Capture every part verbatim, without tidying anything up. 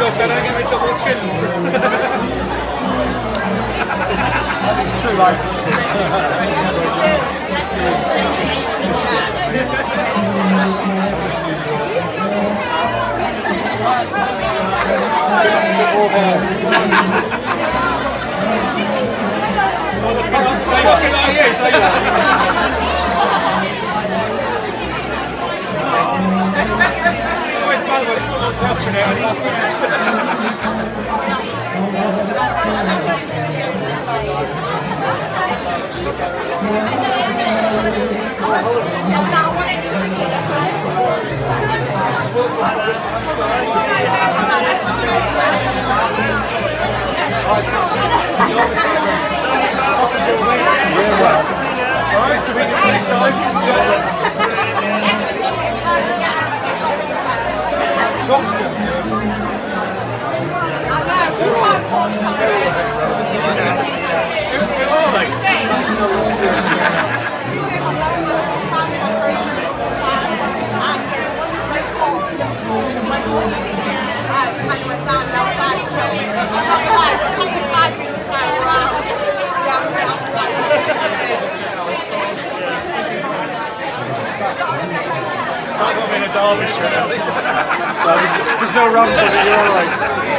so I don't get my double chins. Too late. Can't say what you like you. It's always bad when someone's watching it and laughing at Alright, so we did three times. Can't go in a Derbyshire. There's no runs on it, you're alright.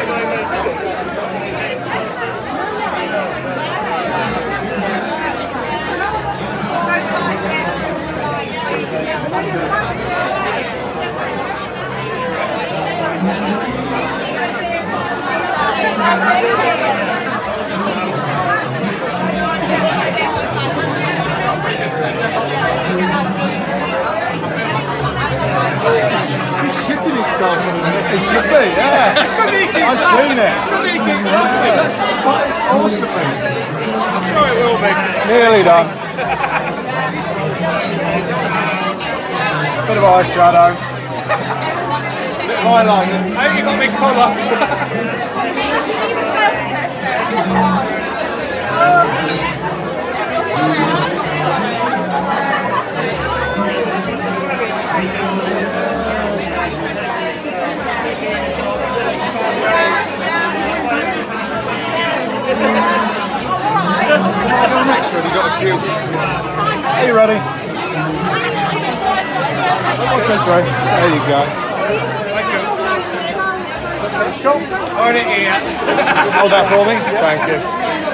He's shitting himself on the neck. He should be, yeah. It's because he keeps I've seen it. It's because he keeps laughing. But it's awesome, mate. I'm sure it will be. Nearly done. Bit of eyeshadow. Bit of eyeliner. I hope you got me colour. Next one, you got a cue. Are you ready? One, two, three. There you go. Hold it here. Hold that for me. Thank you.